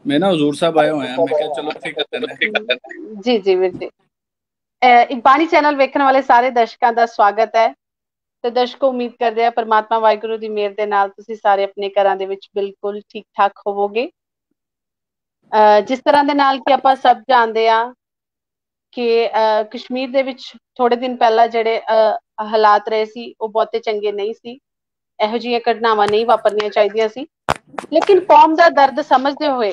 मैं ना हजूर साहब आया होया, मैं क्या चलो ਅਸੀਂ ਕਰ ਲੈਂਦੇ ਹਾਂ। ਜੀ ਜੀ ਵੀਰ ਜੀ। ਬਾਣੀ ਚੈਨਲ ਵੇਖਣ ਵਾਲੇ ਸਾਰੇ ਦਰਸ਼ਕਾਂ ਦਾ ਸਵਾਗਤ ਹੈ। ਤੇ ਦਰਸ਼ਕੋ, ਉਮੀਦ ਕਰਦੇ ਆ ਪਰਮਾਤਮਾ ਵਾਹਿਗੁਰੂ ਦੀ ਮਿਹਰ ਦੇ ਨਾਲ ਤੁਸੀਂ ਸਾਰੇ ਆਪਣੇ ਘਰਾਂ ਦੇ ਵਿੱਚ ਬਿਲਕੁਲ ਠੀਕ ਠਾਕ ਹੋਵੋਗੇ। ਜਿਸ ਤਰ੍ਹਾਂ ਦੇ ਨਾਲ ਕਿ ਆਪਾਂ ਸਭ ਜਾਣਦੇ ਆ ਕਿ ਕਸ਼ਮੀਰ ਦੇ ਵਿੱਚ ਥੋੜੇ ਦਿਨ ਪਹਿਲਾਂ ਜਿਹੜੇ ਹਾਲਾਤ ਰਹੇ ਸੀ ਉਹ ਬਹੁਤੇ ਚੰਗੇ ਨਹੀਂ ਸੀ। ਇਹੋ ਜਿਹੀਆਂ ਘਟਨਾਵਾਂ ਨਹੀਂ ਵਾਪਰਨੀਆਂ ਚਾਹੀਦੀਆਂ ਸੀ, ਲੇਕਿਨ ਕੌਮ ਦਾ ਦਰਦ ਸਮਝਦੇ ਹੋਏ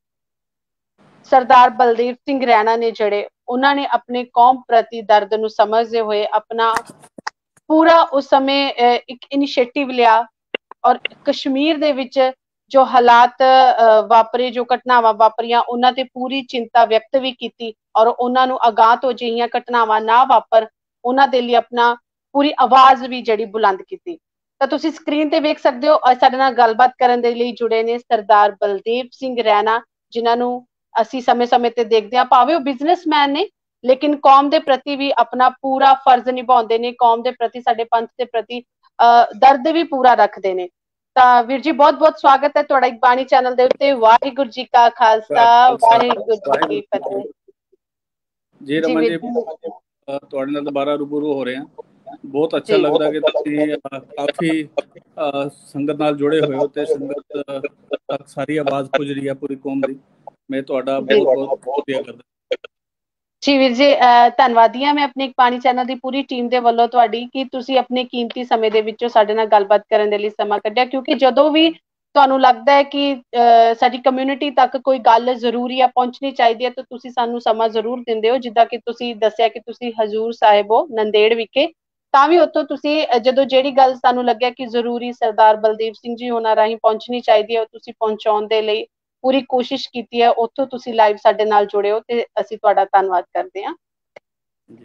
ਸਰਦਾਰ ਬਲਦੇਵ ਸਿੰਘ ਰੈਣਾ ਨੇ ਜਿਹੜੇ ਉਹਨਾਂ ਨੇ ਆਪਣੇ ਕੌਮ ਪ੍ਰਤੀ ਦਰਦ ਨੂੰ ਸਮਝਦੇ ਹੋਏ ਆਪਣਾ ਪੂਰਾ ਉਸ ਸਮੇਂ ਇੱਕ ਇਨੀਸ਼ੀਏਟਿਵ ਲਿਆ ਔਰ ਕਸ਼ਮੀਰ ਦੇ ਵਿੱਚ ਜੋ ਹਾਲਾਤ ਵਾਪਰੇ, ਜੋ ਘਟਨਾਵਾਂ ਵਾਪਰੀਆਂ, ਉਹਨਾਂ ਤੇ ਪੂਰੀ ਚਿੰਤਾ ਵਿਅਕਤ ਵੀ ਕੀਤੀ ਔਰ ਉਹਨਾਂ ਨੂੰ ਅਗਾਂਹ ਤੋਂ ਅਜਿਹੀਆਂ ਘਟਨਾਵਾਂ ਨਾ ਵਾਪਰ ਉਹਨਾਂ ਦੇ ਲਈ ਆਪਣਾ ਪੂਰੀ ਆਵਾਜ਼ ਵੀ ਜਿਹੜੀ ਬੁਲੰਦ ਕੀਤੀ। ਤਾਂ ਤੁਸੀਂ ਸਕਰੀਨ ਤੇ ਵੇਖ ਸਕਦੇ ਹੋ ਸਾਡੇ ਨਾਲ ਗੱਲਬਾਤ ਕਰਨ ਦੇ ਲਈ ਜੁੜੇ ਨੇ ਸਰਦਾਰ ਬਲਦੇਵ ਸਿੰਘ ਰੈਣਾ, ਜਿਨ੍ਹਾਂ ਨੂੰ ਅਸੀਂ ਸਮੇਂ-ਸਮੇਂ ਤੇ ਦੇਖਦੇ ਹਾਂ। ਭਾਵੇਂ ਉਹ ਬਿਜ਼ਨਸਮੈਨ ਨੇ, ਲੇਕਿਨ ਕੌਮ ਦੇ ਪ੍ਰਤੀ ਵੀ ਆਪਣਾ ਪੂਰਾ ਫਰਜ਼ ਨਿਭਾਉਂਦੇ ਨੇ, ਕੌਮ ਦੇ ਪ੍ਰਤੀ, ਸਾਡੇ ਪੰਥ ਦੇ ਪ੍ਰਤੀ ਦਰਦ ਵੀ ਪੂਰਾ ਰੱਖਦੇ ਨੇ। ਤਾਂ ਵੀਰ ਜੀ, ਬਹੁਤ-ਬਹੁਤ ਸਵਾਗਤ ਹੈ ਤੁਹਾਡਾ ਬਾਣੀ ਚੈਨਲ ਦੇ ਉੱਤੇ। ਵਾਹਿਗੁਰੂ ਜੀ ਕਾ ਖਾਲਸਾ, ਖਾਲਸਾ ਵਾਹਿਗੁਰੂ ਜੀ ਵਾਹਿਗੁਰੂ ਕੀ ਜੀ ਕੀ ਫਤਿਹ। ਫਤਿਹ। ਜੀ ਜੀ ਰਮਨ ਵੀਰ ਜੀ, ਜੀ। ਤੁਹਾਡੇ ਨਾਲ ਦੁਬਾਰਾ ਰੂਬਰੂ ਹੋ ਰਹੇ ਹਾਂ। ਬਹੁਤ ਅੱਛਾ ਜੀ ਲੱਗਦਾ ਕਿ ਤੁਸੀਂ ਕਾਫੀ ਸੰਗਤ ਨਾਲ ਜੁੜੇ ਹੋਏ ਹੋ ਤੇ ਸੰਗਤ ਤੱਕ ਸਾਰੀ ਆਵਾਜ਼ ਪੁੱਜ ਰਹੀ ਹੈ ਪੂਰੀ ਕੌਮ ਦੀ। ਮੈਂ ਤੁਹਾਡਾ ਜੀ ਬਹੁਤ ਬਹੁਤ ਸ਼ੁਕਰੀਆ ਕਰਦਾ। ਜੀ ਵੀਰ ਜੀ, ਧੰਨਵਾਦੀ ਹਾਂ ਮੈਂ ਆਪਣੀ ਬਾਣੀ ਚੈਨਲ ਦੀ ਪੂਰੀ ਟੀਮ ਦੇ ਵੱਲੋਂ ਤੁਹਾਡੀ, ਕਿ ਤੁਸੀਂ ਆਪਣੇ ਕੀਮਤੀ ਸਮੇਂ ਦੇ ਵਿੱਚੋਂ ਸਾਡੇ ਨਾਲ ਗੱਲਬਾਤ ਕਰਨ ਦੇ ਲਈ ਸਮਾਂ ਕੱਢਿਆ। ਕਿਉਂਕਿ ਜਦੋਂ ਵੀ ਤੁਹਾਨੂੰ ਲੱਗਦਾ ਹੈ ਕਿ ਸਾਡੀ ਕਮਿਊਨਿਟੀ ਤੱਕ ਕੋਈ ਗੱਲ ਜ਼ਰੂਰੀ ਆ, ਪਹੁੰਚਣੀ ਚਾਹੀਦੀ ਹੈ, ਤਾਂ ਤੁਸੀਂ ਸਾਨੂੰ ਸਮਾਂ ਜ਼ਰੂਰ ਦਿੰਦੇ ਹੋ। ਜਿੱਦਾਂ ਕਿ ਤੁਸੀਂ ਦੱਸਿਆ ਕਿ ਤੁਸੀਂ ਹਜ਼ੂਰ ਸਾਹਿਬ ਹੋ ਨੰਦੇੜ ਵਿਖੇ, ਤਾਂ ਵੀ ਉੱਥੋਂ ਤੁਸੀਂ ਜਦੋਂ ਜਿਹੜੀ ਗੱਲ ਸਾਨੂੰ ਲੱਗਿਆ ਕਿ ਜ਼ਰੂਰੀ ਸਰਦਾਰ ਬਲਦੇਵ ਸਿੰਘ ਜੀ ਹੋਣਾ ਰਾਹੀਂ ਪਹੁੰਚਣੀ ਚਾਹੀਦੀ ਹੈ, ਉਹ ਤੁਸੀਂ ਪਹੁੰਚਾਉਣ ਦੇ ਲਈ ਪੂਰੀ ਕੋਸ਼ਿਸ਼ ਕੀਤੀ ਹੈ। ਉੱਥੋਂ ਤੁਸੀਂ ਲਾਈਵ ਸਾਡੇ ਨਾਲ ਜੁੜੇ ਹੋ ਤੇ ਅਸੀਂ ਤੁਹਾਡਾ ਧੰਨਵਾਦ ਕਰਦੇ ਹਾਂ। ਜੀ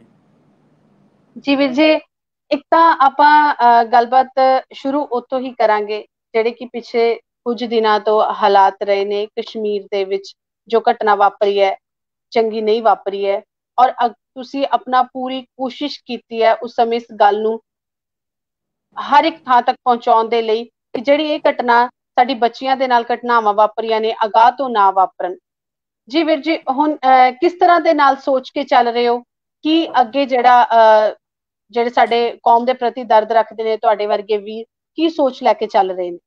ਜੀ ਵੀਰ ਜੀ, ਇੱਕ ਤਾਂ ਆਪਾਂ ਗੱਲਬਾਤ ਸ਼ੁਰੂ ਉੱਥੋਂ ਹੀ ਕਰਾਂਗੇ ਜਿਹੜੇ ਕਿ ਪਿਛਲੇ ਕੁਝ ਦਿਨਾਂ ਤੋਂ ਹਾਲਾਤ ਰਹੇ ਨੇ ਕਸ਼ਮੀਰ ਦੇ ਵਿੱਚ। ਜੋ ਘਟਨਾ ਵਾਪਰੀ ਹੈ, ਚੰਗੀ ਨਹੀਂ ਵਾਪਰੀ ਹੈ, ਔਰ ਤੁਸੀਂ ਆਪਣਾ ਪੂਰੀ ਕੋਸ਼ਿਸ਼ ਕੀਤੀ ਹੈ ਉਸ ਸਮੇਂ ਇਸ ਗੱਲ ਨੂੰ ਹਰ ਇੱਕ ਥਾਂ ਤੱਕ ਪਹੁੰਚਾਉਣ ਦੇ ਲਈ ਕਿ ਜਿਹੜੀ ਇਹ ਘਟਨਾ ਸਾਡੀ ਬੱਚੀਆਂ ਦੇ ਨਾਲ ਘਟਨਾਵਾਂ ਵਾਪਰੀਆਂ ਨੇ, ਅਗਾਂਹ ਤੋਂ ਨਾ ਵਾਪਰਨ। ਜੀ ਵੀਰ ਜੀ, ਹੁਣ ਕਿਸ ਤਰ੍ਹਾਂ ਦੇ ਨਾਲ ਸੋਚ ਕੇ ਚੱਲ ਰਹੇ ਹੋ ਕਿ ਅੱਗੇ ਜਿਹੜਾ ਜਿਹੜੇ ਸਾਡੇ ਕੌਮ ਦੇ ਪ੍ਰਤੀ ਦਰਦ ਰੱਖਦੇ ਨੇ ਤੁਹਾਡੇ ਵਰਗੇ ਵੀਰ, ਕੀ ਸੋਚ ਲੈ ਕੇ ਚੱਲ ਰਹੇ ਨੇ?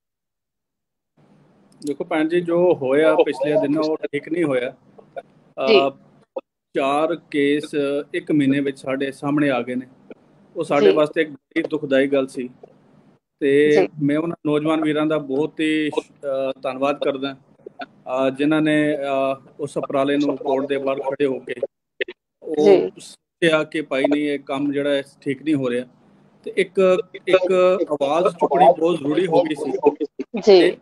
ਦੇਖੋ ਭੈਣ ਜੀ, ਜੋ ਹੋਇਆ ਪਿਛਲੇ ਦਿਨਾਂ ਉਹ ਠੀਕ ਨਹੀਂ ਹੋਇਆ। ਜੀ 4 ਕੇਸ ਇੱਕ ਮਹੀਨੇ ਵਿੱਚ ਸਾਡੇ ਸਾਹਮਣੇ ਆ ਗਏ ਨੇ। ਉਹ ਸਾਡੇ ਜੀ ਵਾਸਤੇ ਇੱਕ ਬੜੀ ਦੁਖਦਾਈ ਗੱਲ ਸੀ ਤੇ ਜੀ ਮੈਂ ਉਹਨਾਂ ਨੌਜਵਾਨ ਵੀਰਾਂ ਦਾ ਬਹੁਤ ਹੀ ਧੰਨਵਾਦ ਕਰਦਾ ਜਿਨ੍ਹਾਂ ਨੇ ਉਸ ਉਪਰਾਲੇ ਨੂੰ ਕੋਰਟ ਦੇ ਬਾਹਰ ਖੜੇ ਹੋ ਕੇ ਉਹ ਜੀ ਸੋਚਿਆ ਕਿ ਭਾਈ ਨਹੀਂ, ਇਹ ਕੰਮ ਜਿਹੜਾ ਹੈ ਠੀਕ ਨਹੀਂ ਹੋ ਰਿਹਾ ਤੇ ਇੱਕ ਇੱਕ ਆਵਾਜ਼ ਚੁੱਕਣੀ ਬਹੁਤ ਜ਼ਰੂਰੀ ਹੋ ਗਈ ਸੀ। ਜੀ ਤੇ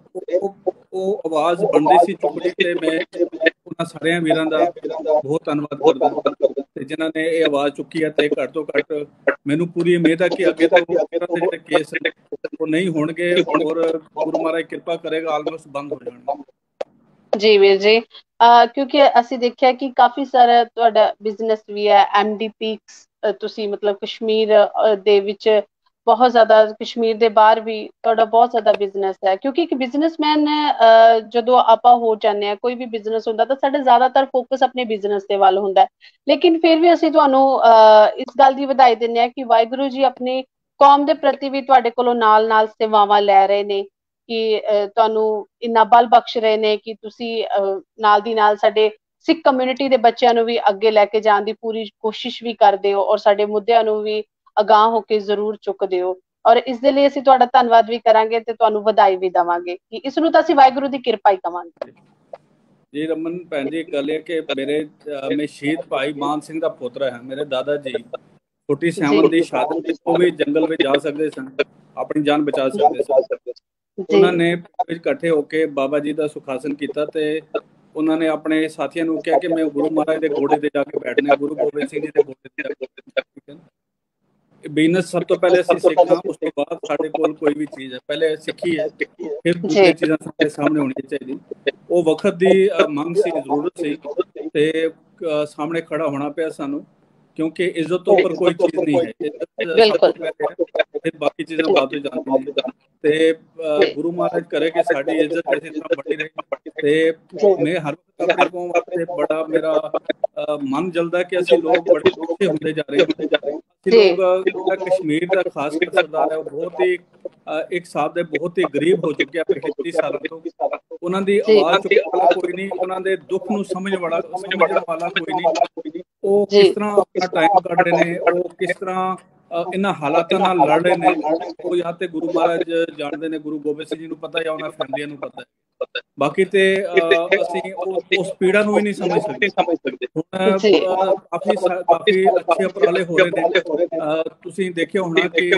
ਉਹ ਆਵਾਜ਼ ਬਣਦੀ ਸੀ ਚੁੱਕਣੀ, ਤੇ ਮੈਂ ਉਹਨਾਂ ਸਾਰਿਆਂ ਵੀਰਾਂ ਦਾ ਬਹੁਤ ਧੰਨਵਾਦ ਕਰਦਾ ਤੇ ਜਿਨ੍ਹਾਂ ਨੇ ਇਹ ਆਵਾਜ਼ ਚੁੱਕੀ ਹੈ। ਤੇ ਘੱਟ ਤੋਂ ਘੱਟ ਮੈਨੂੰ ਪੂਰੀ ਉਮੀਦ ਹੈ ਕਿ ਅੱਗੇ ਤੋਂ ਇਸ ਤਰ੍ਹਾਂ ਦੇ ਜਿਹੜੇ ਕੇਸ ਉਹ ਨਹੀਂ ਹੋਣਗੇ ਔਰ ਗੁਰੂ ਮਹਾਰਾਜ ਕਿਰਪਾ ਕਰੇਗਾ ਆਲਮੋਸਟ ਬੰਦ ਹੋ ਜਾਣਗੇ। ਜੀ ਵੀਰ ਜੀ, ਕਿਉਂਕਿ ਅਸੀਂ ਦੇਖਿਆ ਕਿ ਕਾਫੀ ਸਾਰਾ ਤੁਹਾਡਾ ਬਿਜ਼ਨਸ ਵੀ ਹੈ, MD ਪੀਕਸ, ਤੁਸੀਂ ਮਤਲਬ ਕਸ਼ਮੀਰ ਦੇ ਵਿੱਚ ਬਹੁਤ ਜ਼ਿਆਦਾ, ਕਸ਼ਮੀਰ ਦੇ ਬਾਹਰ ਵੀ ਤੁਹਾਡਾ ਬਹੁਤ ਜ਼ਿਆਦਾ ਬਿਜ਼ਨਸ ਹੈ। ਕਿਉਂਕਿ ਇੱਕ ਬਿਜ਼ਨਸਮੈਨ ਜਦੋਂ ਆਪਾਂ ਹੋ ਜਾਂਦੇ ਹਾਂ, ਕੋਈ ਵੀ ਬਿਜ਼ਨਸ ਹੁੰਦਾ ਤਾਂ ਸਾਡਾ ਜ਼ਿਆਦਾਤਰ ਫੋਕਸ ਆਪਣੇ ਬਿਜ਼ਨਸ ਦੇ ਵੱਲ ਹੁੰਦਾ ਹੈ। ਲੇਕਿਨ ਫਿਰ ਵੀ ਅਸੀਂ ਤੁਹਾਨੂੰ ਇਸ ਗੱਲ ਦੀ ਵਧਾਈ ਦਿੰਦੇ ਹਾਂ ਕਿ ਵਾਹਿਗੁਰੂ ਜੀ ਆਪਣੀ ਕੌਮ ਦੇ ਪ੍ਰਤੀ ਵੀ ਤੁਹਾਡੇ ਕੋਲੋਂ ਨਾਲ-ਨਾਲ ਸੇਵਾਵਾਂ ਲੈ ਰਹੇ ਨੇ, ਕਿ ਤੁਹਾਨੂੰ ਇੰਨਾ ਬਲ ਬਖਸ਼ ਰਹੇ ਨੇ ਕਿ ਤੁਸੀਂ ਨਾਲ ਦੀ ਨਾਲ ਸਾਡੇ ਸਿੱਖ ਕਮਿਊਨਿਟੀ ਦੇ ਬੱਚਿਆਂ ਨੂੰ ਵੀ ਅੱਗੇ ਲੈ ਕੇ ਜਾਣ ਦੀ ਪੂਰੀ ਕੋਸ਼ਿਸ਼ ਵੀ ਕਰਦੇ ਹੋ ਔਰ ਸਾਡੇ ਮੁੱਦਿਆਂ ਨੂੰ ਵੀ ਅਗਾਂਹ ਹੋ ਕੇ ਜ਼ਰੂਰ ਚੁੱਕਦੇ ਹੋ। ਔਰ ਇਸ ਦੇ ਲਈ ਅਸੀਂ ਤੁਹਾਡਾ ਧੰਨਵਾਦ ਵੀ ਕਰਾਂਗੇ ਤੇ ਤੁਹਾਨੂੰ ਵਧਾਈ ਵੀ ਦੇਵਾਂਗੇ ਕਿ ਇਸ ਨੂੰ ਤਾਂ ਅਸੀਂ ਵਾਹਿਗੁਰੂ ਦੀ ਕਿਰਪਾ ਹੀ ਕਵਾਂਗੇ। ਜੀ ਰਮਨ ਭੈਣ ਜੀ, ਗੱਲ ਇਹ ਕਿ ਮੈਂ ਸ਼ਹੀਦ ਭਾਈ ਮਾਨ ਸਿੰਘ ਦਾ ਪੁੱਤਰ ਹਾਂ। ਮੇਰੇ ਦਾਦਾ ਜੀ ਛੋਟੀ ਜੀ ਸਿਆਵਨ ਦੀ ਸ਼ਹਾਦਤ ਵਿੱਚ ਉਹ ਵੀ ਜੰਗਲ ਵਿੱਚ ਜਾ ਸਕਦੇ ਸਨ, ਆਪਣੀ ਜਾਨ ਬਚਾ ਸਕਦੇ ਸਨ। ਜੀ ਉਹਨਾਂ ਨੇ ਇਕੱਠੇ ਹੋ ਕੇ ਬਾਬਾ ਜੀ ਦਾ ਸੁਖਾਸਨ ਕੀਤਾ ਤੇ ਉਹਨਾਂ ਨੇ ਆਪਣੇ ਸਾਥੀਆਂ ਨੂੰ ਕਿਹਾ ਕਿ ਮੈਂ ਗੁਰੂ ਮਹਾਰਾਜ ਦੇ ਘੋੜੇ ਤੇ ਜਾ ਕੇ ਬੈਠਣਾ, ਗੁਰੂ ਗੋਬਿੰਦ ਸਿੰਘ ਜੀ ਦੇ ਘੋੜੇ ਤੇ ਜਾ ਕੇ ਬੈਠਣਾ। ਬਿਜ਼ਨਸ ਸਭ ਤੋਂ ਪਹਿਲੇ ਅਸੀਂ ਸਿੱਖਾਂ, ਉਸ ਤੋਂ ਬਾਅਦ ਸਾਡੇ ਕੋਲ ਕੋਈ ਵੀ ਚੀਜ਼ ਹੈ। ਪਹਿਲੇ ਸਿੱਖੀ ਹੈ, ਫਿਰ ਜੀ ਦੂਸਰੀ ਚੀਜ਼ਾਂ ਸਾਡੇ ਸਾਹਮਣੇ ਹੋਣੀਆਂ ਚਾਹੀਦੀਆਂ। ਉਹ ਵਕਤ ਦੀ ਮੰਗ ਸੀ, ਜ਼ਰੂਰਤ ਸੀ ਤੇ ਸਾਹਮਣੇ ਖੜਾ ਹੋਣਾ ਪਿਆ ਸਾਨੂੰ, ਕਿਉਂਕਿ ਇੱਜ਼ਤ ਤੋਂ ਉੱਪਰ ਕੋਈ ਚੀਜ਼ ਨਹੀਂ ਹੈ। ਇੱਜ਼ਤ ਸਭ ਬਿਲਕੁਲ ਤੋਂ ਪਹਿਲੇ ਹੈ, ਫਿਰ ਬਾਕੀ ਚੀਜ਼ਾਂ ਬਾਅਦ ਵਿੱਚ ਜਾਂਦੀਆਂ ਨੇ। ਤੇ ਗੁਰੂ ਮਹਾਰਾਜ ਕਰੇ ਕਿ ਸਾਡੀ ਇੱਜ਼ਤ ਇਸੇ ਤਰ੍ਹਾਂ ਬਣੀ ਰਹੇ। ਤੇ ਮੈਂ ਹਰ ਵਕਤ ਆਪਣੀ ਕੌਮ ਵਾਸਤੇ ਬੜਾ ਮੇਰਾ ਮਨ ਜਲਦਾ ਕਿ ਅਸੀਂ ਲੋਕ ਬੜੇ ਪਿੱਛੇ ਹੁੰਦੇ ਜਾ ਰਹੇ ਹਾਂ। ਅਸੀਂ ਲੋਕ ਜਿਹੜਾ ਕਸ਼ਮੀਰ ਦਾ ਖਾਸ ਕਰ ਸਰਦਾਰ ਹੈ, ਉਹ ਬਹੁਤ ਹੀ ਇੱਕ ਹਿਸਾਬ ਦੇ ਬਹੁਤ ਹੀ ਗਰੀਬ ਹੋ ਚੁੱਕਿਆ ਪਿਛਲੇ 30 ਸਾਲਾਂ ਤੋਂ। ਉਹਨਾਂ ਦੀ ਆਵਾਜ਼ ਚੁੱਕਣ ਵਾਲਾ ਕੋਈ ਨਹੀਂ, ਉਹਨਾਂ ਦੇ ਦੁੱਖ ਨੂੰ ਸਮਝਣ ਵਾਲਾ ਕੋਈ ਨਹੀਂ। ਉਹ ਕਿਸ ਤਰ੍ਹਾਂ ਆਪਣਾ ਟਾਈਮ ਕੱਢ ਰਹੇ ਨੇ, ਉਹ ਕਿਸ ਤਰ੍ਹਾਂ ਇਹਨਾਂ ਹਾਲਾਤਾਂ ਨਾਲ ਲੜ ਰਹੇ ਨੇ, ਉਹ ਜਾਂ ਤੇ ਗੁਰੂ ਮਹਾਰਾਜ ਜਾਣਦੇ ਨੇ, ਗੁਰੂ ਗੋਬਿੰਦ ਸਿੰਘ ਜੀ ਨੂੰ ਪਤਾ ਜਾਂ ਉਹਨਾਂ ਫੈਮਲੀਆਂ ਨੂੰ ਪਤਾ। ਬਾਕੀ ਤੇ ਅਸੀਂ ਉਸ ਪੀੜਾ ਨੂੰ ਹੀ ਨਹੀਂ ਸਮਝ ਸਕਦੇ। ਹੁਣ ਕਾਫੀ ਅੱਛੇ ਉਪਰਾਲੇ ਹੋ ਰਹੇ ਨੇ। ਤੁਸੀਂ ਦੇਖਿਆ ਹੋਣਾ ਕਿ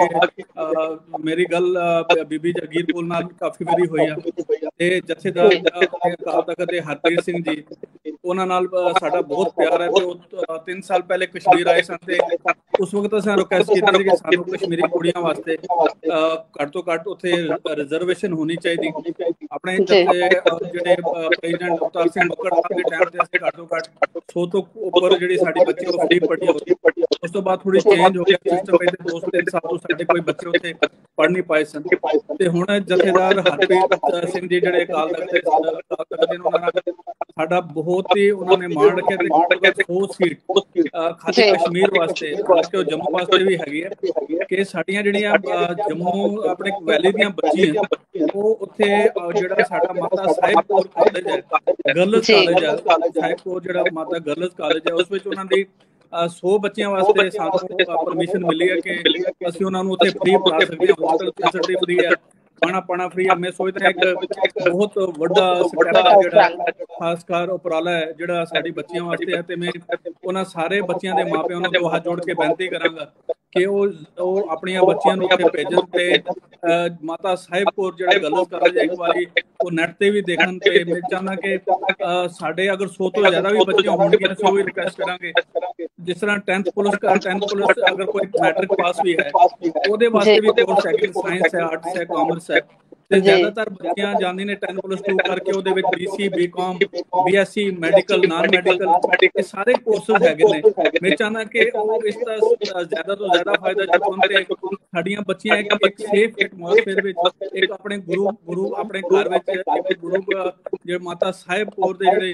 ਮੇਰੀ ਗੱਲ ਬੀਬੀ ਜਗੀਰਪੁਰ ਨਾਲ ਕਾਫੀ ਵਾਰੀ ਹੋਈ ਆ, ਤੇ ਜਥੇਦਾਰ ਅਕਾਲ ਤਖਤ ਦੇ ਹਰਪ੍ਰੀਤ ਸਿੰਘ ਜੀ, ਉਹਨਾਂ ਨਾਲ ਸਾਡਾ ਬਹੁਤ ਪਿਆਰ ਹੈ। ਤੇ ਉਹ 3 ਸਾਲ ਪਹਿਲੇ ਕਸ਼ਮੀਰ ਆਏ ਸਨ, ਤੇ ਉਸ ਵਕਤ ਅਸੀਂ ਰਿਕੁਐਸਟ ਕੀਤੀ ਸੀ ਕਿ ਸਾਨੂੰ ਕਸ਼ਮੀਰੀ ਕੁੜੀਆਂ ਵਾਸਤੇ ਘੱਟ ਤੋਂ ਘੱਟ ਉੱਥੇ ਰਿਜ਼ਰਵੇਸ਼ਨ ਹੋਣੀ ਚਾਹੀਦੀ। ਆਪਣੇ ਜਿਹੜੇ ਪ੍ਰੈਜ਼ੀਡੈਂਟ ਅਵਤਾਰ ਸਿੰਘ ਮੱਕੜ ਸਾਹਿਬ ਦੇ ਟਾਈਮ ਤੇ ਅਸੀਂ ਘੱਟ ਤੋਂ ਘੱਟ 100 ਤੋਂ ਉੱਪਰ ਜਿਹੜੀ ਸਾਡੀ ਬੱਚੀ ਉਹ ਫ੍ਰੀ ਪੜ੍ਹੀ ਹੋਈ। ਉਸ ਤੋਂ ਬਾਅਦ ਥੋੜੀ ਚੇਂਜ ਹੋ ਗਿਆ ਸਿਸਟਮ, ਪਹਿਲੇ 2-3 ਸਾਲ ਤੋਂ ਸਾਡੇ ਕੋਈ ਬੱਚੇ ਉੱਥੇ ਪੜ੍ਹ ਨਹੀਂ ਪਾਏ ਸਨ। ਤੇ ਹੁਣ ਜਥੇਦਾਰ ਹਰਪ੍ਰੀਤ ਸਿੰਘ ਜੀ ਜਿਹੜੇ ਅਕਾਲ ਤਖਤ ਦੇ, ਉਹਨਾਂ ਨਾਲ ਸਾਡਾ ਬਹੁਤ ਹੀ ਉਹਨਾਂ ਨੇ ਮਾਣ ਰੱਖਿਆ। ਤੇ 100 ਸੀਟ ਖਾਲੀ ਕਸ਼ਮੀਰ ਵਾਸਤੇ, ਕਿ ਉਹ ਜੰਮੂ ਵਾਸਤੇ ਵੀ ਹੈਗੀ ਹੈ, ਕਿ ਸਾਡੀਆਂ ਜਿਹੜੀਆਂ ਜੰਮੂ ਆਪਣੇ ਵੈਲੀ ਦੀਆਂ ਬੱਚੀਆਂ, ਉਹ ਉੱਥੇ ਜਿਹੜਾ ਸਾਡਾ ਮਾਤਾ ਸਾਹਿਬ ਕੌਰ ਕਾਲਜ ਹੈ, ਗਰਲਜ਼ ਕਾਲਜ ਹੈ, ਸਾਹਿਬ ਕੌਰ ਜਿਹੜਾ ਮਾਤਾ ਗਰਲਜ਼ ਕਾਲਜ ਹੈ, ਉਸ ਵਿੱਚ ਉਹਨਾਂ ਦੀ 100 ਬੱਚਿਆਂ ਵਾਸਤੇ ਸਾਨੂੰ ਪਰਮਿਸ਼ਨ ਮਿਲੀ ਹੈ ਕਿ ਅਸੀਂ ਉਹਨਾਂ ਨੂੰ ਉੱਥੇ ਫ੍ਰੀ ਪੜ੍ਹਾ ਸਕਦੇ ਹਾਂ। ਹੋਸਟਲ ਫੈਸਿਲਿਟੀ ਫ੍ਰੀ ਹੈ, ਖਾਣਾ ਪਾਣਾ ਫ੍ਰੀ ਹੈ। ਮੈਂ ਸੋਚਦਾ ਇੱਕ ਬਹੁਤ ਵੱਡਾ ਸਟੈਪ ਜਿਹੜਾ ਖਾਸ ਕਰ ਉਪਰਾਲਾ ਹੈ ਜਿਹੜਾ ਸਾਡੀ ਬੱਚੀਆਂ ਵਾਸਤੇ ਹੈ। ਤੇ ਮੈਂ ਉਹਨਾਂ ਸਾਰੇ ਬੱਚਿਆਂ ਦੇ ਮਾਪਿਆਂ ਨੂੰ ਦੋ ਹੱਥ ਜੋੜ ਕੇ ਬੇਨਤੀ ਕਰਾਂਗਾ ਕਿ ਉਹ ਆਪਣੀਆਂ ਬੱਚੀਆਂ ਨੂੰ ਉੱਥੇ ਭੇਜਣ। ਤੇ ਮਾਤਾ ਸਾਹਿਬ ਕੌਰ ਜਿਹੜਾ ਗਰਲਜ਼ ਕਾਲਜ ਹੈ, ਇੱਕ ਵਾਰੀ ਉਹ ਨੈਟ ਤੇ ਵੀ ਦੇਖਣ। ਤੇ ਮੈਂ ਚਾਹੁੰਦਾ ਕਿ ਸਾਡੇ ਅਗਰ 100 ਤੋਂ ਜ਼ਿਆਦਾ ਵੀ ਬੱਚੀਆਂ ਹੋਣਗੀਆਂ, ਅਸੀਂ ਉਹ ਵੀ ਰਿਕੁਐਸਟ ਕਰਾਂਗੇ। ਜਿਸ ਤਰ੍ਹਾਂ 10th ਪਲੱਸ ਅਗਰ ਕੋਈ ਮੈਟ੍ਰਿਕ ਪਾਸ ਵੀ ਹੈ, ਉਹਦੇ ਵਾਸਤੇ ਵੀ ਕੋਰਸ ਹੈ, ਸਾਇੰਸ ਹੈ, ਆਰਟਸ ਹੈ, ਕਾਮਰਸ ਹੈ। ਤੇ ਜ਼ਿਆਦਾਤਰ ਬੱਚੀਆਂ ਜਾਂਦੀਆਂ ਨੇ 10+2 ਕਰਕੇ, ਉਹਦੇ ਵਿੱਚ BC BCom BSc medical non medical ਇਹ ਸਾਰੇ ਕੋਰਸਸ ਹੈਗੇ ਨੇ। ਮੈਂ ਚਾਹੁੰਦਾ ਕਿ ਉਹ ਇਸ ਦਾ ਜ਼ਿਆਦਾ ਤੋਂ ਜ਼ਿਆਦਾ ਫਾਇਦਾ ਚੁੱਕਣ ਤੇ ਸਾਡੀਆਂ ਬੱਚੀਆਂ ਇੱਕ ਸੇਫ ਐਟਮੋਸਫੇਅਰ ਵਿੱਚ, ਇੱਕ ਆਪਣੇ ਗੁਰੂ ਆਪਣੇ ਘਰ ਵਿੱਚ, ਇੱਕ ਗੁਰੂ ਜਿਹੜੇ ਮਾਤਾ ਸਾਹਿਬ ਕੌਰ ਦੇ ਜਿਹੜੇ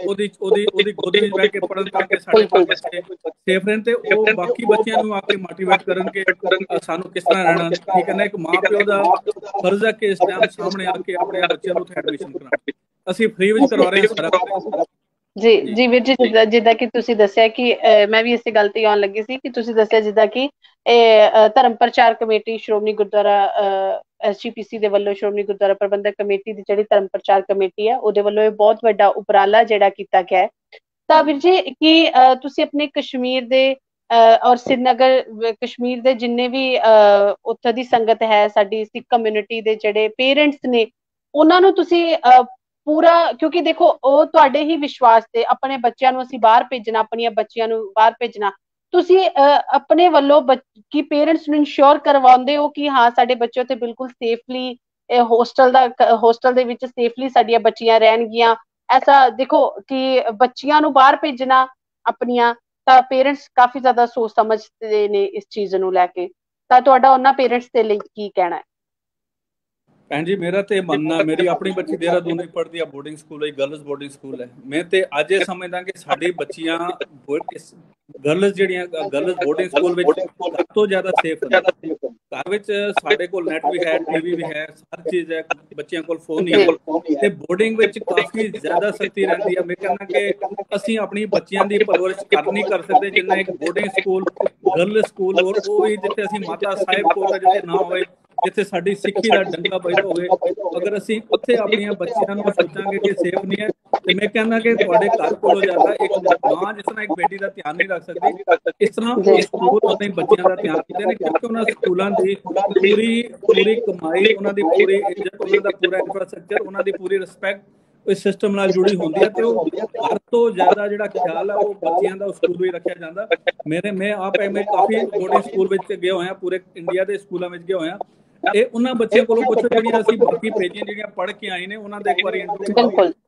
ਉਹਦੀ ਗੋਦ ਵਿੱਚ ਬਹਿ ਕੇ ਪੜ੍ਹਨ, ਤਾਂ ਕਿ ਸਾਡੇ ਬੱਚੇ ਸੇਫ ਰਹਿਣ। ਤੇ ਉਹ ਬਾਕੀ ਬੱਚਿਆਂ ਨੂੰ ਆ ਕੇ ਮੋਟੀਵੇਟ ਕਰਨ ਕਿ ਸਾਨੂੰ ਕਿਸ ਤਰ੍ਹਾਂ ਰਹਿਣਾ। ਠੀਕ ਹੈ ਨਾ, ਇੱਕ ਮਾਂ ਪਿਓ ਦਾ ਫਰਜ਼ ਹੈ ਕਿ ਇਸ ਟਾਈਮ ਸਾਹਮਣੇ ਆ ਕੇ ਆਪਣੇ ਬੱਚਿਆਂ ਨੂੰ ਉੱਥੇ ਐਡਮਿਸ਼ਨ ਕਰਾਉਣ। ਅਸੀਂ ਫ੍ਰੀ ਵਿੱਚ ਕਰਵਾ ਰਹੇ ਹਾਂ ਸਾਰਾ। ਜੀ ਵੀਰ ਜੀ, ਜਿੱਦਾਂ ਕਿ ਤੁਸੀਂ ਦੱਸਿਆ ਕਿ ਮੈਂ ਵੀ ਇਸੇ ਗੱਲ ਤੇ ਆਉਣ ਲੱਗੀ ਸੀ ਕਿ ਤੁਸੀਂ ਦੱਸਿਆ ਜਿੱਦਾਂ ਕਿ ਇਹ ਧਰਮ ਪ੍ਰਚਾਰ ਕਮੇਟੀ ਸ਼੍ਰੋਮਣੀ ਗੁਰਦੁਆਰਾ SGPC ਦੇ ਵੱਲੋਂ, ਸ਼੍ਰੋਮਣੀ ਗੁਰਦੁਆਰਾ ਪ੍ਰਬੰਧਕ ਕਮੇਟੀ ਦੀ ਜਿਹੜੀ ਧਰਮ ਪ੍ਰਚਾਰ ਕਮੇਟੀ ਹੈ, ਉਹਦੇ ਵੱਲੋਂ ਇਹ ਬਹੁਤ ਵੱਡਾ ਉਪਰਾਲਾ ਜਿਹੜਾ ਕੀਤਾ ਗਿਆ ਹੈ। ਤਾਂ ਵੀਰ ਜੀ, ਕਿ ਤੁਸੀਂ ਆਪਣੇ ਕਸ਼ਮੀਰ ਦੇ ਔਰ ਸ੍ਰੀਨਗਰ ਕਸ਼ਮੀਰ ਦੇ ਜਿੰਨੇ ਵੀ ਉੱਥੇ ਦੀ ਸੰਗਤ ਹੈ, ਸਾਡੀ ਸਿੱਖ ਕਮਿਊਨਿਟੀ ਦੇ ਜਿਹੜੇ ਪੇਰੈਂਟਸ ਨੇ, ਉਹਨਾਂ ਨੂੰ ਤੁਸੀਂ ਪੂਰਾ, ਕਿਉਂਕਿ ਦੇਖੋ ਉਹ ਤੁਹਾਡੇ ਹੀ ਵਿਸ਼ਵਾਸ ਤੇ ਆਪਣੇ ਬੱਚਿਆਂ ਨੂੰ ਅਸੀਂ ਬਾਹਰ ਭੇਜਣਾ, ਆਪਣੀਆਂ ਬੱਚੀਆਂ ਨੂੰ ਬਾਹਰ ਭੇਜਣਾ, ਤੁਸੀਂ ਆਪਣੇ ਵੱਲੋਂ ਕੀ ਪੇਰੈਂਟਸ ਨੂੰ ਇਨਸ਼ੋਰ ਕਰਵਾਉਂਦੇ ਹੋ ਕਿ ਹਾਂ ਸਾਡੇ ਬੱਚੇ ਉੱਥੇ ਬਿਲਕੁਲ ਸੇਫਲੀ ਹੋਸਟਲ ਦੇ ਵਿੱਚ ਸੇਫਲੀ ਸਾਡੀਆਂ ਬੱਚੀਆਂ ਰਹਿਣਗੀਆਂ। ਐਸਾ ਦੇਖੋ ਕਿ ਬੱਚੀਆਂ ਨੂੰ ਬਾਹਰ ਭੇਜਣਾ ਆਪਣੀਆਂ, ਤਾਂ ਪੇਰੈਂਟਸ ਕਾਫੀ ਜ਼ਿਆਦਾ ਸੋਚ ਸਮਝਦੇ ਨੇ ਇਸ ਚੀਜ਼ ਨੂੰ ਲੈ ਕੇ। ਤਾਂ ਤੁਹਾਡਾ ਉਹਨਾਂ ਪੇਰੈਂਟਸ ਦੇ ਲਈ ਕੀ ਕਹਿਣਾ ਹੈ? ਭੈਣ ਜੀ, ਮੇਰਾ ਤੇ ਮੰਨਣਾ, ਮੇਰੀ ਆਪਣੀ ਬੱਚੀ ਦੇਹਰਾਦੂਨ ਵਿੱਚ ਪੜ੍ਹਦੀ ਆ, ਬੋਰਡਿੰਗ ਸਕੂਲ ਹੈ, ਗਰਲਜ਼ ਬੋਰਡਿੰਗ ਸਕੂਲ ਹੈ। ਮੈਂ ਤੇ ਅੱਜ ਇਹ ਸਮਝਦਾ ਕਿ ਸਾਡੀ ਬੱਚੀਆਂ ਗਰਲਜ਼ ਜਿਹੜੀਆਂ ਗਰਲਜ਼ ਬੋਰਡਿੰਗ ਸਕੂਲ ਵਿੱਚ ਸਭ ਤੋਂ ਜ਼ਿਆਦਾ ਸੇਫ ਹਨ। ਘਰ ਵਿੱਚ ਸਾਡੇ ਕੋਲ ਨੈਟ ਵੀ ਹੈ, TV ਵੀ ਹੈ, ਹਰ ਚੀਜ਼ ਹੈ, ਬੱਚਿਆਂ ਕੋਲ ਫੋਨ ਹੀ ਹੈ। ਤੇ ਬੋਰਡਿੰਗ ਵਿੱਚ ਕਾਫੀ ਜ਼ਿਆਦਾ ਸਖਤੀ ਰਹਿੰਦੀ ਹੈ। ਮੈਂ ਕਹਿੰਦਾ ਕਿ ਅਸੀਂ ਆਪਣੀ ਬੱਚਿਆਂ ਦੀ ਪਰਵਰਿਸ਼ ਨਹੀਂ ਕਰ ਸਕਦੇ ਜਿੰਨਾ ਇੱਕ ਬੋਰਡਿੰਗ ਸਕੂਲ, ਗਰਲਜ਼ ਸਕੂਲ, ਔਰ ਉਹ ਵੀ ਜਿੱਥੇ ਅਸੀਂ ਮਾਤਾ ਸਾਹਿਬ ਕੌਰ ਦਾ ਜਿੱਥੇ ਨਾ ਹੋਵੇ, ਜਿੱਥੇ ਸਾਡੀ ਸਿੱਖੀ ਦਾ ਡੰਗਾ ਵੱਜਦਾ ਹੋਵੇ, ਅਗਰ ਅਸੀਂ ਉੱਥੇ ਆਪਣੀਆਂ ਬੱਚਿਆਂ ਨੂੰ ਸੋਚਾਂਗੇ ਕਿ ਸੇਫ ਨਹੀਂ ਹੈ, ਤੇ ਮੈਂ ਕਹਿੰਦਾ ਕਿ ਤੁਹਾਡੇ ਘਰ ਕੋਲੋਂ ਜ਼ਿਆਦਾ ਇੱਕ ਮਾਂ ਜਿਸ ਤਰ੍ਹਾਂ ਇੱਕ ਬੇਟੀ ਦਾ ਧਿਆਨ ਨਹੀਂ ਰੱਖ ਸਕਦੀ, ਇਸ ਤਰ੍ਹਾਂ ਉਹ ਸਕੂਲ ਆਪਣੇ ਬੱਚਿਆਂ ਦਾ ਧਿਆਨ ਰੱਖਦੇ ਨੇ। ਕਿਉਂਕਿ ਉਹਨਾਂ ਸਕੂਲਾਂ ਦੀ ਪੂਰੀ ਕਮਾਈ, ਉਹਨਾਂ ਦੀ ਪੂਰੀ ਇੱਜ਼ਤ, ਉਹਨਾਂ ਦਾ ਪੂਰਾ ਇਨਫਰਾਸਟ੍ਰਕਚਰ, ਉਹਨਾਂ ਦੀ ਪੂਰੀ ਰਿਸਪੈਕਟ ਇਸ ਸਿਸਟਮ ਨਾਲ ਜੁੜੀ ਹੁੰਦੀ ਹੈ। ਤੇ ਉਹ ਘਰ ਤੋਂ ਜ਼ਿਆਦਾ ਜਿਹੜਾ ਖਿਆਲ ਹੈ ਉਹ ਬੱਚਿਆਂ ਦਾ ਸਕੂਲ ਵਿੱਚ ਰੱਖਿਆ ਜਾਂਦਾ। ਮੈਂ ਕਾਫੀ ਬੋਰਡਿੰਗ ਸਕੂਲ ਵਿੱਚ ਗਏ ਹੋਇਆ, ਪੂਰੇ ਇੰਡੀਆ ਦੇ ਸਕੂਲਾਂ ਵਿੱਚ ਗਏ ਹੋਇਆ। ਇਹ ਉਹਨਾਂ ਬੱਚਿਆਂ ਕੋਲੋਂ ਪੁੱਛੋ ਜਿਹੜੀਆਂ ਅਸੀਂ ਬਾਕੀ ਭੇਜੀਆਂ, ਜਿਹੜੀਆਂ ਪੜ੍ਹ ਕੇ ਆਏ ਨੇ, ਉਹਨਾਂ ਦਾ ਇੱਕ ਵਾਰੀ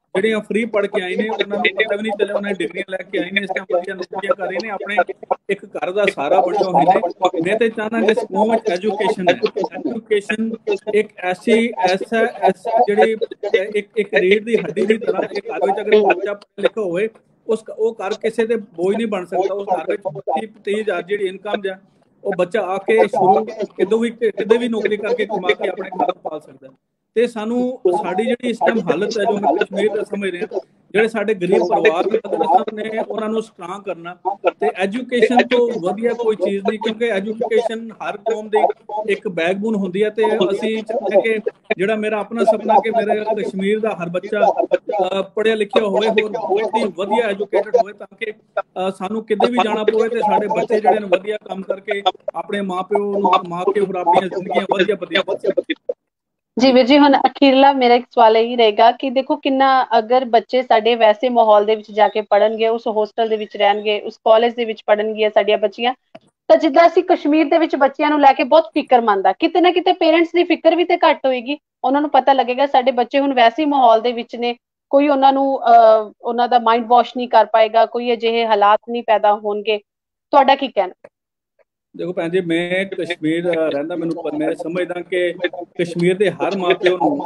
ਜਿਹੜੀਆਂ ਫ੍ਰੀ ਪੜ੍ਹ ਕੇ ਆਏ ਨੇ ਉਹਨਾਂ ਨੂੰ ਪਤਾ ਵੀ ਨਹੀਂ ਚੱਲਿਆ, ਉਹਨਾਂ ਦੀ ਡਿਗਰੀਆਂ ਲੈ ਕੇ ਆਏ ਨੇ, ਇਸ ਟਾਈਮ ਵਧੀਆ ਨੌਕਰੀਆਂ ਕਰ ਰਹੇ ਨੇ, ਆਪਣੇ ਇੱਕ ਘਰ ਦਾ ਸਹਾਰਾ ਬਣੇ ਹੋਏ ਨੇ। ਮੈਂ ਤਾਂ ਚਾਹੁੰਦਾ ਕਿ ਸਕੂਲ ਵਿੱਚ ਐਜੂਕੇਸ਼ਨ ਹੈ, ਐਜੂਕੇਸ਼ਨ ਇੱਕ ਐਸਾ ਜਿਹੜੀ ਇੱਕ ਰੀੜ ਦੀ ਹੱਡੀ ਦੀ ਤਰ੍ਹਾਂ, ਇੱਕ ਘਰ ਵਿੱਚ ਅਗਰ ਬੱਚਾ ਪੜ੍ਹਿਆ ਲਿਖਿਆ ਹੋਵੇ ਉਹ ਘਰ ਕਿਸੇ ਦੇ ਬੋਝ ਨਹੀਂ ਬਣ ਸਕਦਾ। ਉਸ ਘਰ ਵਿੱਚ 30,000 ਜਿਹੜੀ ਇਨਕਮ ਜਾਂ ਉਹ ਬੱਚਾ ਆ ਕੇ ਸ਼ੁਰੂ ਕਿਤੇ ਵੀ ਨੌਕਰੀ ਕਰਕੇ ਕਮਾ ਕੇ ਆਪਣੇ ਘਰ ਨੂੰ ਪਾਲ ਸਕਦਾ। ਤੇ ਸਾਨੂੰ ਸਾਡੀ ਜਿਹੜੀ ਇਸ ਟਾਈਮ ਹਾਲਤ ਹੈ, ਜੋ ਮੈਂ ਕਸ਼ਮੀਰ ਦਾ ਸਮਝ ਰਿਹਾ, ਜਿਹੜੇ ਸਾਡੇ ਗਰੀਬ ਪਰਿਵਾਰ ਨੇ ਉਹਨਾਂ ਨੂੰ ਸਟਰੋਂਗ ਕਰਨਾ, ਤੇ ਐਜੂਕੇਸ਼ਨ ਤੋਂ ਵਧੀਆ ਕੋਈ ਚੀਜ਼ ਨਹੀਂ, ਕਿਉਂਕਿ ਐਜੂਕੇਸ਼ਨ ਹਰ ਕੌਮ ਦੀ ਇੱਕ ਬੈਕਬੋਨ ਹੁੰਦੀ ਹੈ। ਤੇ ਅਸੀਂ ਚਾਹੁੰਦੇ ਕਿ ਜਿਹੜਾ ਮੇਰਾ ਆਪਣਾ ਸੁਪਨਾ ਕਿ ਮੇਰੇ ਕਸ਼ਮੀਰ ਦਾ ਹਰ ਬੱਚਾ ਪੜ੍ਹਿਆ ਲਿਖਿਆ ਹੋਵੇ, ਹੋਰ ਬਹੁਤ ਹੀ ਵਧੀਆ ਐਜੂਕੇਟਡ ਹੋਵੇ, ਤਾਂ ਕਿ ਸਾਨੂੰ ਕਿਤੇ ਵੀ ਜਾਣਾ ਪਵੇ ਤੇ ਸਾਡੇ ਬੱਚੇ ਜਿਹੜੇ ਨੇ ਵਧੀਆ ਕੰਮ ਕਰਕੇ ਆਪਣੇ ਮਾਪਿਓ ਨੂੰ ਕਮਾ ਕੇ ਹੋਰ ਆਪਣੀਆਂ ਜ਼ਿੰਦਗੀਆਂ ਵਧੀਆ ਬਤੀਤ ਕਰ ਸਕਣ। ਜੀ ਵੀਰ ਜੀ, ਹੁਣ ਅਖੀਰਲਾ ਮੇਰਾ ਇੱਕ ਸਵਾਲ ਇਹੀ ਰਹੇਗਾ ਕਿ ਦੇਖੋ ਕਿੰਨਾ ਅਗਰ ਬੱਚੇ ਸਾਡੇ ਵੈਸੇ ਮਾਹੌਲ ਦੇ ਵਿੱਚ ਜਾ ਕੇ ਪੜ੍ਹਨਗੇ, ਉਸ ਹੋਸਟਲ ਦੇ ਵਿੱਚ ਰਹਿਣਗੇ, ਉਸ ਕਾਲਜ ਦੇ ਵਿੱਚ ਪੜ੍ਹਨਗੀਆਂ ਸਾਡੀਆਂ ਬੱਚੀਆਂ, ਤਾਂ ਜਿੱਦਾਂ ਅਸੀਂ ਕਸ਼ਮੀਰ ਦੇ ਵਿੱਚ ਬੱਚਿਆਂ ਨੂੰ ਲੈ ਕੇ ਬਹੁਤ ਫਿਕਰਮੰਦ ਆ, ਕਿਤੇ ਨਾ ਕਿਤੇ ਪੇਰੈਂਟਸ ਦੀ ਫਿਕਰ ਵੀ ਤੇ ਘੱਟ ਹੋਏਗੀ। ਉਹਨਾਂ ਨੂੰ ਪਤਾ ਲੱਗੇਗਾ ਸਾਡੇ ਬੱਚੇ ਹੁਣ ਵੈਸੇ ਮਾਹੌਲ ਦੇ ਵਿੱਚ ਨੇ, ਕੋਈ ਉਹਨਾਂ ਨੂੰ ਉਹਨਾਂ ਦਾ ਮਾਈਂਡ ਵਾਸ਼ ਨਹੀਂ ਕਰ ਪਾਏਗਾ, ਕੋਈ ਅਜਿਹੇ ਹਾਲਾਤ ਨਹੀਂ ਪੈਦਾ ਹੋਣਗੇ। ਤੁਹਾਡਾ ਕੀ ਕਹਿਣਾ? ਦੇਖੋ ਭੈਣ ਜੀ, ਮੈਂ ਕਸ਼ਮੀਰ ਰਹਿੰਦਾ, ਮੈਂ ਸਮਝਦਾ ਕਿ ਕਸ਼ਮੀਰ ਦੇ ਹਰ ਮਾਪਿਓ ਨੂੰ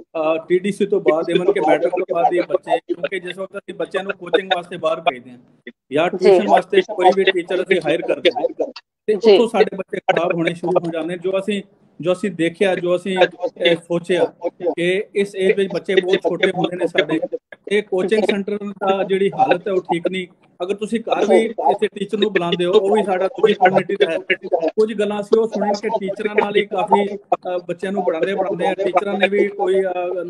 TDC ਤੋਂ ਬਾਅਦ ਇਵਨ ਕਿ ਮੈਟ੍ਰਿਕ ਤੋਂ ਬਾਅਦ ਇਹ ਬੱਚੇ, ਕਿਉਂਕਿ ਜਿਸ ਵਕਤ ਅਸੀਂ ਬੱਚਿਆਂ ਨੂੰ ਕੋਚਿੰਗ ਵਾਸਤੇ ਬਾਹਰ ਭੇਜਦੇ ਹਾਂ ਜਾਂ ਟਿਊਸ਼ਨ ਵਾਸਤੇ ਕੋਈ ਵੀ ਟੀਚਰ ਅਸੀਂ ਹਾਇਰ ਕਰਦੇ ਹਾਂ, ਤੇ ਉੱਥੋਂ ਸਾਡੇ ਬੱਚੇ ਖਰਾਬ ਹੋਣੇ ਸ਼ੁਰੂ ਹੋ ਜਾਂਦੇ। ਜੋ ਅਸੀਂ ਦੇਖਿਆ, ਜੋ ਅਸੀਂ ਸੋਚਿਆ ਕਿ ਇਸ ਏਜ ਵਿੱਚ ਬੱਚੇ ਬਹੁਤ ਛੋਟੇ ਹੁੰਦੇ ਨੇ ਸਾਡੇ, ਇਹ ਕੋਚਿੰਗ ਸੈਂਟਰ ਦਾ ਜਿਹੜੀ ਹਾਲਤ ਹੈ ਉਹ ਠੀਕ ਨਹੀਂ। ਅਗਰ ਤੁਸੀਂ ਘਰ ਵੀ ਕਿਸੇ ਟੀਚਰ ਨੂੰ ਬੁਲਾਉਂਦੇ ਹੋ, ਉਹ ਵੀ ਸਾਡਾ ਦੂਜੀ ਕਮਿਊਨਿਟੀ ਦਾ ਹੈ। ਕੁਝ ਗੱਲਾਂ ਅਸੀਂ ਉਹ ਸੁਣੀਆਂ ਕਿ ਟੀਚਰਾਂ ਨਾਲ ਹੀ ਕਾਫੀ ਬੱਚਿਆਂ ਨੂੰ ਪੜ੍ਹਾਉਂਦੇ ਆ, ਟੀਚਰਾਂ ਨੇ ਵੀ ਕੋਈ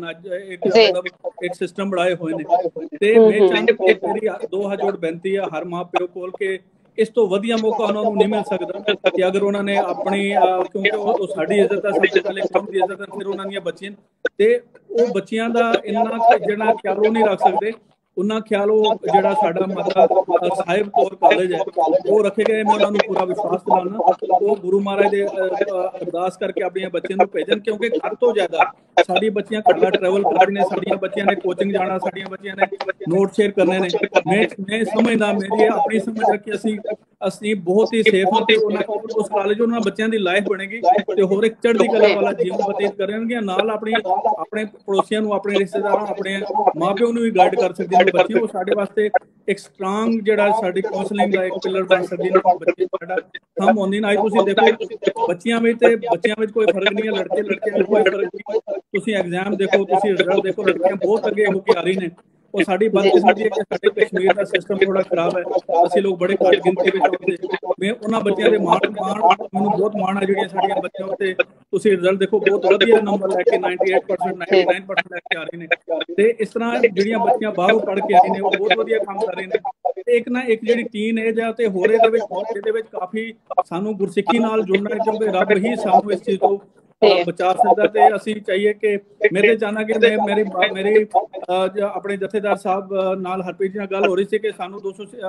ਮਤਲਬ ਇੱਕ ਸਿਸਟਮ ਬਣਾਏ ਹੋਏ ਨੇ। ਤੇ ਮੈਂ ਚਾਹੁੰਦਾ ਕਿ ਮੇਰੀ 2 ਹੱਥ ਜੋੜ ਬੇਨਤੀ ਆ ਹਰ ਮਾਂ ਪਿਓ ਕੋਲ ਕਿ ਇਸ ਤੋਂ ਵਧੀਆ ਮੌਕਾ ਉਹਨਾਂ ਨੂੰ ਨਹੀਂ ਮਿਲ ਸਕਦਾ ਕਿ ਅਗਰ ਉਹਨਾਂ ਨੇ ਆਪਣੀ ਕਿਉਂਕਿ ਉਹ ਸਾਡੀ ਇੱਜ਼ਤ ਹੈ, ਸਭ ਤੋਂ ਪਹਿਲੇ ਕੌਮ ਦੀ ਇੱਜ਼ਤ ਹੈ, ਫਿਰ ਉਹਨਾਂ ਦੀਆਂ ਬੱਚੀਆਂ, ਤੇ ਉਹ ਬੱਚਿਆਂ ਦਾ ਇੰਨਾ ਜਿਹੜਾ ਖਿਆਲ ਉਹ ਨਹੀਂ ਰੱਖ ਸਕਦੇ, ਉਹਨਾਂ ਖਿਆਲ ਉਹ ਜਿਹੜਾ ਸਾਡਾ ਮਾਤਾ ਸਾਹਿਬ ਕੌਰ ਕਾਲਜ ਹੈ ਉਹ ਰੱਖੇ ਗਏ। ਮੈਂ ਉਹਨਾਂ ਨੂੰ ਪੂਰਾ ਵਿਸ਼ਵਾਸ ਦਿਲਾਉਣਾ, ਉਹ ਗੁਰੂ ਮਹਾਰਾਜ ਦੇ ਅਰਦਾਸ ਕਰਕੇ ਆਪਣੀਆਂ ਬੱਚਿਆਂ ਨੂੰ ਭੇਜਣ, ਕਿਉਂਕਿ ਘਰ ਤੋਂ ਜ਼ਿਆਦਾ ਸਾਡੀ ਬੱਚੀਆਂ ਘੱਲਾ ਟਰੈਵਲ ਕਰਦੀਆਂ ਨੇ, ਸਾਡੀਆਂ ਬੱਚਿਆਂ ਨੇ ਕੋਚਿੰਗ ਜਾਣਾ, ਸਾਡੀਆਂ ਬੱਚਿਆਂ ਨੇ ਨੋਟ ਸ਼ੇਅਰ ਕਰਨੇ ਨੇ। ਮੈਂ ਸਮਝਦਾ, ਮੇਰੀ ਆਪਣੀ ਸਮਝ ਹੈ ਕਿ ਅਸੀਂ ਬਹੁਤ ਹੀ ਸੇਫ ਹਾਂ, ਤੇ ਉਸ ਕਾਲਜ ਉਹਨਾਂ ਬੱਚਿਆਂ ਦੀ ਲਾਈਫ ਬਣੇਗੀ ਤੇ ਹੋਰ ਇੱਕ ਚੜ੍ਹਦੀ ਕਲਾ ਵਾਲਾ ਜੀਵਨ ਬਤੀਤ ਕਰਨਗੇ, ਨਾਲ ਆਪਣੇ ਪੜੋਸੀਆਂ ਨੂੰ, ਆਪਣੇ ਰਿਸ਼ਤੇਦਾਰਾਂ, ਆਪਣੇ ਮਾਪਿਓ ਨੂੰ ਵੀ ਗਾਈਡ ਕਰ ਸਕਦੇ ਨੇ। ਬੱਚੇ ਉਹ ਸਾਡੇ ਵਾਸਤੇ ਇੱਕ ਸਟਰੋਂਗ ਜਿਹੜਾ ਸਾਡੀ ਕਾਉਂਸਲਿੰਗ ਦਾ ਇੱਕ ਪਿਲਰ ਬਣ ਸਕਦੇ ਨੇ। ਬੱਚੇ ਸਾਡਾ ਕੰਮ ਆਉਂਦੀ ਨਾ, ਤੁਸੀਂ ਦੇਖੋ ਬੱਚਿਆਂ ਵਿੱਚ ਕੋਈ ਫਰਕ ਨਹੀਂ ਹੈ, ਲੜਕਿਆਂ ਵਿੱਚ ਕੋਈ ਫਰਕ ਨਹੀਂ। ਤੁਸੀਂ ਐਗਜ਼ਾਮ ਦੇਖੋ, ਤੁਸੀਂ ਰਿਜ਼ਲਟ ਦੇਖੋ, ਲੜਕੀਆਂ ਬਹੁਤ ਅੱਗੇ ਹੋ ਕੇ ਆ ਰਹੀ ਨੇ। ਉਹ ਸਾਡੀ ਬਦਕਿਸਮਤੀ ਹੈ ਕਿ ਸਾਡੇ ਕਸ਼ਮੀਰ ਦਾ ਸਿਸਟਮ ਥੋੜਾ ਖਰਾਬ ਹੈ, ਅਸੀਂ ਲੋਕ ਬੜੇ ਘੱਟ ਗਿਣਤੀ ਵਿੱਚ ਆਉਂਦੇ। ਮੈਂ ਉਹਨਾਂ ਬੱਚਿਆਂ ਦੇ ਮੈਨੂੰ ਬਹੁਤ ਮਾਣ ਹੈ ਜਿਹੜੀਆਂ ਸਾਡੀਆਂ ਬੱਚੀਆਂ ਉੱਤੇ ਤੁਸੀਂ ਰਿਜ਼ਲਟ ਦੇਖੋ ਬਹੁਤ ਵਧੀਆ ਨੰਬਰ ਲੈ ਕੇ 98% 99% ਲੈ ਕੇ ਆ ਰਹੇ ਨੇ। ਤੇ ਇਸ ਤਰ੍ਹਾਂ ਜਿਹੜੀਆਂ ਬੱਚੀਆਂ ਬਾਹਰੋਂ ਪੜ੍ਹ ਕੇ ਆਈ ਨੇ ਉਹ ਬਹੁਤ ਵਧੀਆ ਕੰਮ ਕਰ ਰਹੇ ਨੇ। ਤੇ ਇੱਕ ਨਾ ਇੱਕ ਜਿਹੜੀ ਟੀਨ ਏਜ ਆ, ਤੇ ਹੋਰ ਇਹਦੇ ਵਿੱਚ ਕਾਫੀ ਸਾਨੂੰ ਗੁਰਸਿੱਖੀ ਨਾਲ ਜੁੜਨਾ ਹੈ, ਕਿਉਂਕਿ ਰੱਬ ਹੀ ਸਾਨੂੰ ਇਸ ਚੀਜ਼ ਤੋਂ ਬਚਾ ਸਕਦਾ। ਤੇ ਅਸੀਂ ਚਾਹੀਏ ਕਿ ਮੈਂ ਤੇ ਚਾਹੁੰਦਾ ਕਿ ਮੇਰੀ ਆਪਣੇ ਜਥੇਦਾਰ ਸਾਹਿਬ ਨਾਲ ਹਰਪ੍ਰੀਤ ਜੀ ਨਾਲ ਗੱਲ ਹੋ ਰਹੀ ਸੀ ਕਿ ਸਾਨੂੰ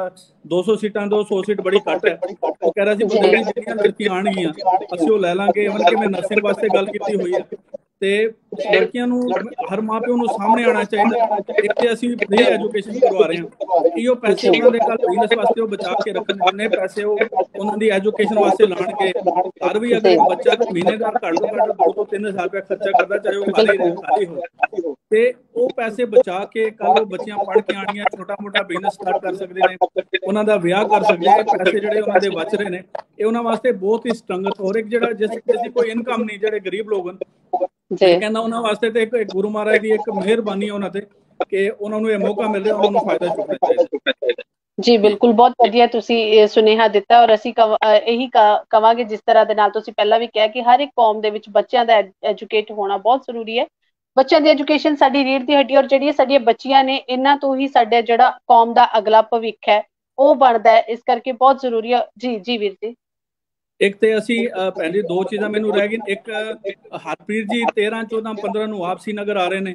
200 ਸੀਟਾਂ 100 ਸੀਟ ਬੜੀ ਘੱਟ ਹੈ। ਉਹ ਕਹਿ ਰਿਹਾ ਸੀ ਜਿਹੜੀਆਂ ਲੜਕੀਆਂ ਆਉਣਗੀਆਂ ਅਸੀਂ ਉਹ ਲੈ ਲਾਂਗੇ। ਇਵਨ ਕਿ ਮੈਂ ਨਰਸਿੰਗ ਵਾਸਤੇ ਗੱਲ ਕੀਤੀ ਹੋਈ ਹੈ। ਤੇ ਲੜਕੀਆਂ ਨੂੰ ਹਰ ਮਾਂ ਪਿਓ ਨੂੰ ਸਾਹਮਣੇ ਆਉਣਾ ਚਾਹੀਦਾ। ਇੱਕ ਤੇ ਅਸੀਂ ਫ੍ਰੀ ਐਜੂਕੇਸ਼ਨ ਕਰਵਾ ਰਹੇ ਹਾਂ, ਤੇ ਇਹੋ ਪੈਸੇ ਉਹਨਾਂ ਦੇ ਕੱਲ ਬਿਜ਼ਨਸ ਵਾਸਤੇ ਉਹ ਬਚਾ ਕੇ ਰੱਖਣ, ਜਿੰਨੇ ਪੈਸੇ ਉਹ ਉਹਨਾਂ ਦੀ ਐਜੂਕੇਸ਼ਨ ਵਾਸਤੇ ਲਾਣਗੇ। ਘਰ ਵੀ ਅਗਰ ਬੱਚਾ ਮਹੀਨੇ ਦਾ ਘੱਟ ਤੋਂ ਘੱਟ 2 ਤੋਂ 3 ਹਜ਼ਾਰ ਰੁਪਇਆ ਖਰਚਾ ਕਰਦਾ, ਚਾਹੇ ਉਹ ਖਾਲੀ ਹੋ, ਤੇ ਉਹ ਪੈਸੇ ਬਚਾ ਕੇ ਕੱਲ ਉਹ ਬੱਚੀਆਂ ਪੜ੍ਹ ਕੇ ਆਣੀਆਂ, ਛੋਟਾ ਮੋਟਾ ਬਿਜ਼ਨਸ ਸਟਾਰਟ ਕਰ ਸਕਦੇ ਨੇ, ਉਹਨਾਂ ਦਾ ਵਿਆਹ ਕਰ ਸਕਦੇ ਨੇ। ਪੈਸੇ ਜਿਹੜੇ ਉਹਨਾਂ ਦੇ ਬਚ ਰਹੇ ਨੇ ਇਹ ਉਹਨਾਂ ਵਾਸਤੇ ਬਹੁਤ ਹੀ ਸਟਰੰਗਤ। ਹੋਰ ਇੱਕ ਜਿਹੜਾ ਜਿਸ ਦੀ ਕੋਈ ਇਨਕਮ ਨਹੀਂ, ਜਿਹੜੇ ਗਰੀਬ ਲੋਕ ਹਨ, ਮੈਂ ਕਹਿੰਦਾ ਉਹਨਾਂ ਵਾਸਤੇ ਤੇ ਇੱਕ ਗੁਰੂ ਮਹਾਰਾਜ ਦੀ ਇੱਕ ਮਿਹਰਬਾਨੀ ਉਹਨਾਂ ਤੇ ਕਿ ਉਹਨਾਂ ਨੂੰ ਇਹ ਮੌਕਾ ਮਿਲ ਰਿਹਾ, ਉਹਨਾਂ ਨੂੰ ਫਾਇਦਾ ਚੁੱਕਣਾ ਚਾਹੀਦਾ। ਜੀ ਬਿਲਕੁਲ, ਬਹੁਤ ਵਧੀਆ ਤੁਸੀਂ ਸੁਨੇਹਾ ਦਿੱਤਾ। ਔਰ ਅਸੀਂ ਇਹੀ ਕਵਾਂਗੇ, ਜਿਸ ਤਰ੍ਹਾਂ ਦੇ ਨਾਲ ਤੁਸੀਂ ਪਹਿਲਾਂ ਵੀ ਕਿਹਾ ਕਿ ਹਰ ਇੱਕ ਕੌਮ ਦੇ ਵਿੱਚ ਬੱਚਿਆਂ ਦਾ ਐਜੂਕੇਟ ਹੋਣਾ ਬਹੁਤ ਜ਼ਰੂਰੀ ਹੈ। ਬੱਚਿਆਂ ਦੀ ਐਜੂਕੇਸ਼ਨ ਸਾਡੀ ਰੀੜ੍ਹ ਦੀ ਹੱਡੀ, ਔਰ ਜਿਹੜੀਆਂ ਸਾਡੀਆਂ ਬੱਚੀਆਂ ਨੇ ਇਹਨਾਂ ਤੋਂ ਹੀ ਸਾਡਾ ਜਿਹੜਾ ਕੌਮ ਦਾ ਅਗਲਾ ਭਵਿੱਖ ਹੈ ਉਹ ਬਣਦਾ ਹੈ। ਇਸ ਕਰਕੇ ਬਹੁਤ ਜ਼ਰੂਰੀ ਹੈ। ਜੀ ਵੀਰ ਜੀ। ਇੱਕ ਤੇ ਅਸੀਂ ਭੈਣ ਜੀ 2 ਚੀਜ਼ਾਂ ਮੈਨੂੰ ਰਹਿ ਗਈਆਂ। ਇੱਕ ਹਰਪ੍ਰੀਤ ਜੀ 13, 14, 15 ਨੂੰ ਵਾਪਸੀ ਨਗਰ ਆ ਰਹੇ ਨੇ,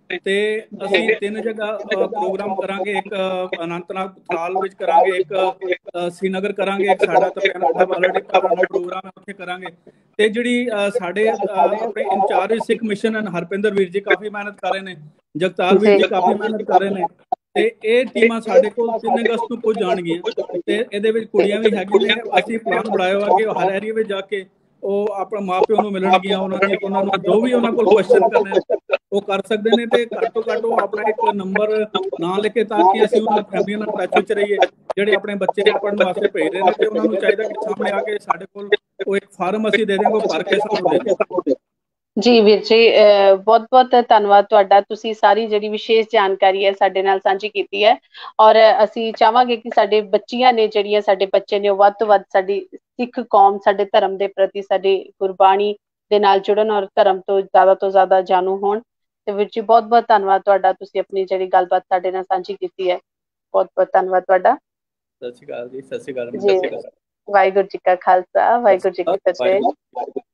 ਤੇ ਅਸੀਂ 3 ਜਗ੍ਹਾ ਪ੍ਰੋਗਰਾਮ ਕਰਾਂਗੇ। ਇੱਕ ਅਨੰਤਨਾਗ ਥਾਲ ਵਿੱਚ ਕਰਾਂਗੇ, ਇੱਕ श्रीनगर करांगे, एक साडा तपियाना साहब ऑलरेडी प्रोग्राम है उत्थे करांगे। ते जिहड़ी साडे अपने इंचार्ज सिख मिशन हैं हरपिंदर वीर जी काफ़ी मेहनत कर रहे हैं, जगतार वीर जी काफ़ी मेहनत कर रहे हैं। ਤੇ ਇਹ ਟੀਮਾਂ ਸਾਡੇ ਕੋਲ 3 ਅਗਸਤ ਨੂੰ ਪੁੱਜ ਜਾਣਗੀਆਂ ਤੇ ਇਹਦੇ ਵਿੱਚ ਕੁੜੀਆਂ ਵੀ ਹੈਗੀਆਂ ਨੇ। ਅਸੀਂ ਪਲਾਨ ਬਣਾਇਆ ਵਾ ਕਿ ਹਰ ਏਰੀਆ ਵਿੱਚ ਜਾ ਕੇ ਉਹ ਆਪਣੇ ਮਾਪਿਆਂ ਨੂੰ ਮਿਲਣਗੀਆਂ, ਉਹਨਾਂ ਨੂੰ ਜੋ ਵੀ ਉਹਨਾਂ ਕੋਲ ਕੁਐਸਚਨ ਕਰਨੇ ਨੇ ਉਹ ਕਰ ਸਕਦੇ ਨੇ। ਤੇ ਘੱਟ ਤੋਂ ਘੱਟ ਉਹ ਆਪਣਾ ਇੱਕ ਨੰਬਰ ਨਾ ਲਿਖੇ ਤਾਂ ਕਿ ਅਸੀਂ ਉਹਨਾਂ ਫੈਮਲੀਆਂ ਨਾਲ ਟੱਚ ਵਿੱਚ ਰਹੀਏ ਜਿਹੜੇ ਆਪਣੇ ਬੱਚੇ ਪੜ੍ਹਨ ਵਾਸਤੇ ਭੇਜ ਰਹੇ ਨੇ। ਤੇ ਉਹਨਾਂ ਨੂੰ ਚਾਹੀਦਾ ਕਿ ਸਾਹਮਣੇ ਆ ਕੇ ਸਾਡੇ ਕੋਲ ਉਹ ਇੱਕ ਫਾਰਮ ਅਸੀਂ ਦੇ ਦਿਆਂਗੇ, ਉਹ ਭਰ ਕੇ ਸਾਨੂੰ ਦੇ ਦਿਓ। ਜੀ ਵੀਰ ਜੀ, ਬਹੁਤ ਬਹੁਤ ਧੰਨਵਾਦ ਤੁਹਾਡਾ। ਤੁਸੀਂ ਸਾਰੀ ਜਿਹੜੀ ਵਿਸ਼ੇਸ਼ ਜਾਣਕਾਰੀ ਹੈ ਸਾਡੇ ਨਾਲ ਸਾਂਝੀ ਕੀਤੀ ਹੈ। ਔਰ ਅਸੀਂ ਚਾਹਾਂਗੇ ਕਿ ਸਾਡੇ ਬੱਚੀਆਂ ਨੇ ਜਿਹੜੀਆਂ, ਸਾਡੇ ਬੱਚੇ ਨੇ, ਉਹ ਵੱਧ ਤੋਂ ਵੱਧ ਸਾਡੀ ਸਿੱਖ ਕੌਮ, ਸਾਡੇ ਧਰਮ ਦੇ ਪ੍ਰਤੀ, ਸਾਡੀ ਗੁਰਬਾਣੀ ਦੇ ਨਾਲ ਜੁੜਨ ਔਰ ਧਰਮ ਤੋਂ ਜ਼ਿਆਦਾ ਜਾਣੂ ਹੋਣ। ਤੇ ਵੀਰ ਜੀ ਬਹੁਤ ਬਹੁਤ ਧੰਨਵਾਦ ਤੁਹਾਡਾ, ਤੁਸੀਂ ਆਪਣੀ ਜਿਹੜੀ ਗੱਲਬਾਤ ਸਾਡੇ ਨਾਲ ਸਾਂਝੀ ਕੀਤੀ ਹੈ। ਬਹੁਤ ਬਹੁਤ ਧੰਨਵਾਦ ਤੁਹਾਡਾ। ਸਤਿ ਸ਼੍ਰੀ ਅਕਾਲ ਜੀ। ਸਤਿ ਸ਼੍ਰੀ ਅਕਾਲ ਜੀ। ਵਾਹਿਗੁਰੂ ਜੀ ਕਾ ਖਾਲਸਾ, ਵਾਹਿਗੁਰੂ ਜੀ ਕੀ ਫਤਿਹ।